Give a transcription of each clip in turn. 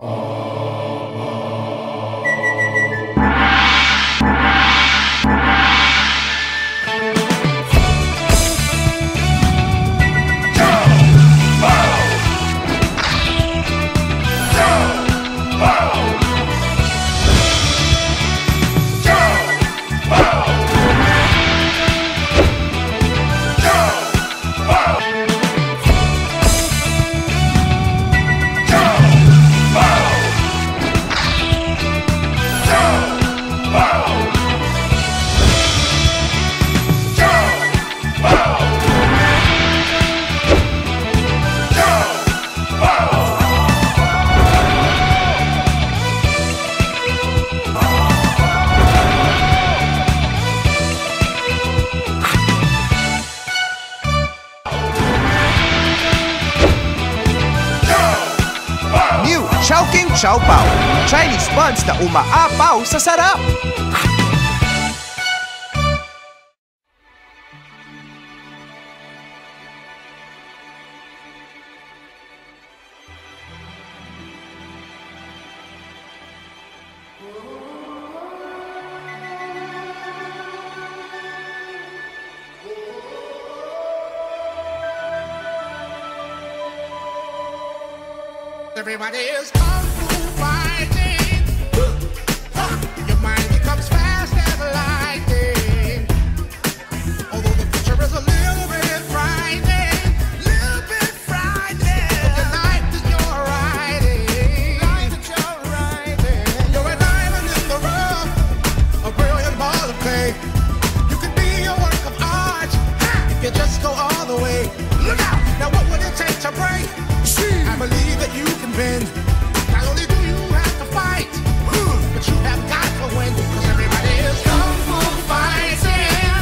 Chowking Chow Pao, Chinese buns na umaapaw sa sarap! Everybody is kung fu fighting. Your mind becomes fast as lightning. Although the future is a little bit frightening, little bit frightening. Your life is your riding, life is your riding. You're a diamond in the rough, a brilliant ball of clay. You could be a work of art if you just go all the way. Look out! Now what would it take to break? I believe that you can bend. Not only do you have to fight, but you have got to win. 'Cause everybody is kung fu fighting.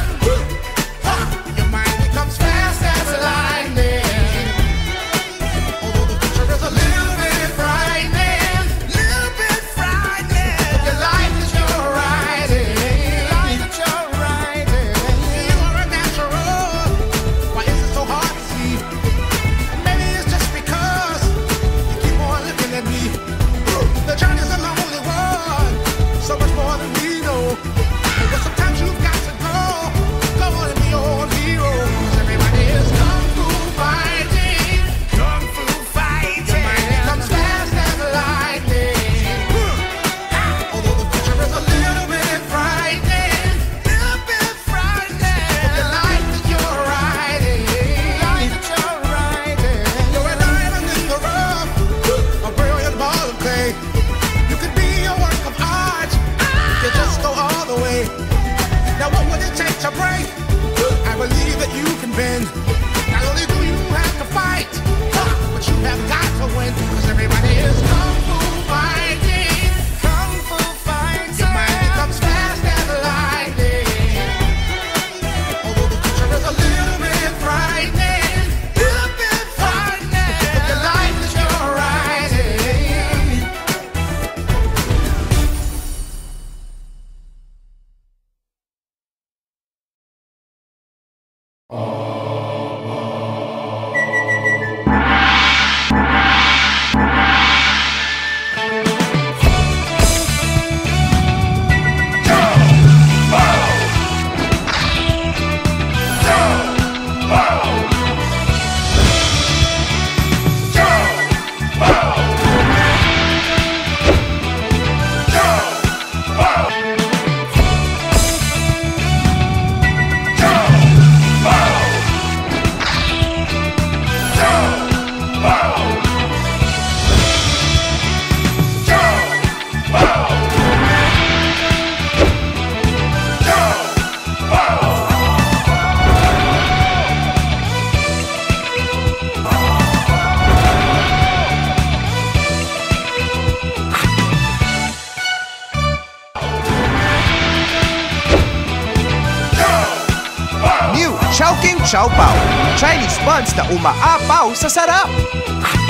Your mind becomes fast as lightning. Although the future is a little bit frightening, little bit frightening. Your life is your riding, life is your riding. You are a natural. Why is it so hard to see? Maybe it's just because looking at me. The journey's a lonely one, so much more than we know. But sometimes you've got to go on and be your own hero. 'Cause everybody is kung fu fighting, kung fu fighting. Your mind becomes fast as lightning. Although the future is a little bit frightening, little bit frightening. Your life is your riding, life is your riding. You're a diamond in the rough, a brilliant ball of clay. You could be a work of art if you just go all the way. Now what would it take to break? I believe that you can bend. Not only do you have to fight, but you have got to win. 'Cause everybody is kung fu fighting, kung fu fighting. Your mind becomes fast as lightning. Although the future is a little bit frightening, little bit frightening. Your life is your riding. Chowking Chow Pao, Chinese buns na umaapaw sa sarap!